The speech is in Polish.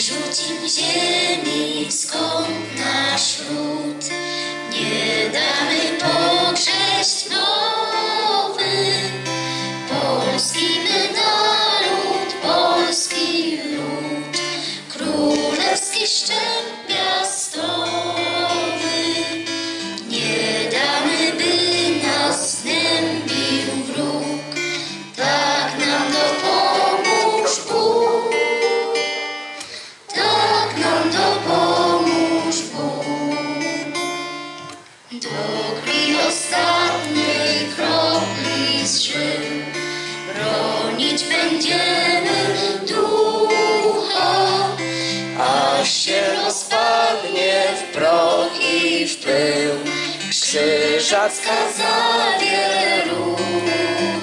rzucim ziemi, skąd nasz ród. Nie damy pogrześć nowy, polski my naród, polski lud, królewski szczep piastowy. Nie damy, by nas znębił wróg, tak nam dopomóż Bóg, tak nam dopomóż Bóg. Do krwi ostatniej kropli z żył bronić będziemy ducha, aż się rozpadnie w proch i w pył krzyżacka zawierucha.